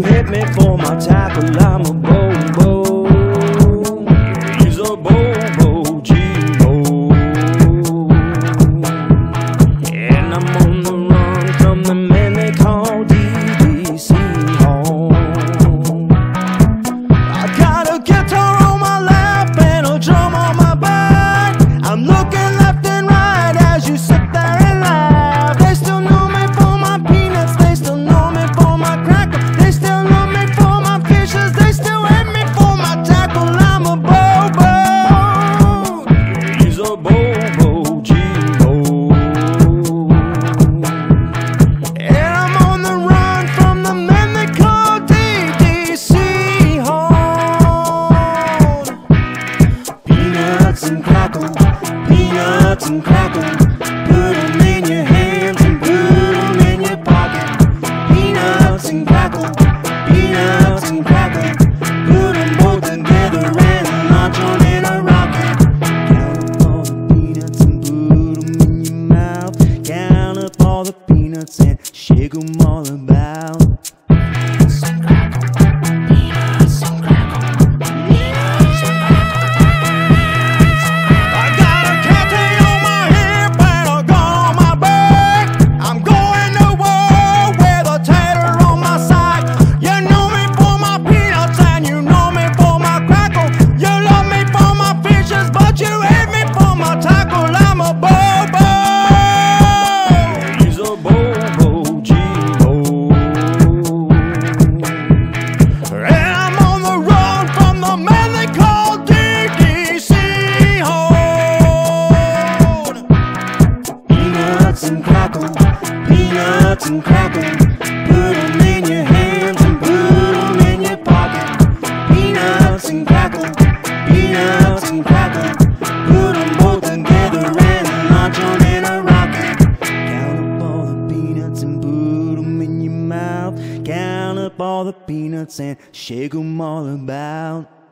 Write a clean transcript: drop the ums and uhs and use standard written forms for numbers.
hit me for my tackle, I'm a bobo. Yeah, he's a bobo, G-Bo. And I'm on the run from the man they call DDC home. I got a guitar on my lap and a drum on my back. I'm looking left and right as you sit there and laugh. They still know me for my peanuts, they still know me for my crackle, they still know me for my fishes, they still hate me for my tackle. I'm a bobo. Yeah, he's a bobo, G-Bo. And I'm on the run from the men they call DDC home. Peanuts and crackle, peanuts and crackle, put 'em in your hands and put 'em in your pocket. Peanuts and crackle, peanuts and crackle, put 'em both together and launch 'em in a rocket. Count up all the peanuts and put 'em in your mouth. Count up all the peanuts and shake 'em all about. Peanuts and crackle, peanuts and crackle, peanuts and crackle. I got a catty on my hip and a gun on my back. I'm going to war with a tater on my side. You know me for my peanuts and you know me for my crackle. You love me for my fishes, but you hate me for my tackle. I'm a bobo. He's a bobo, G-Bo. And I'm on the run from the man they call DDC home. Peanuts and crackle, peanuts and crackle, put 'em in your hands and put 'em in your pocket. Peanuts and crackle, peanuts and crackle, put 'em both together and launch 'em in a rocket. Count up all the peanuts and put 'em in your mouth. Count up all the peanuts and shake 'em all about.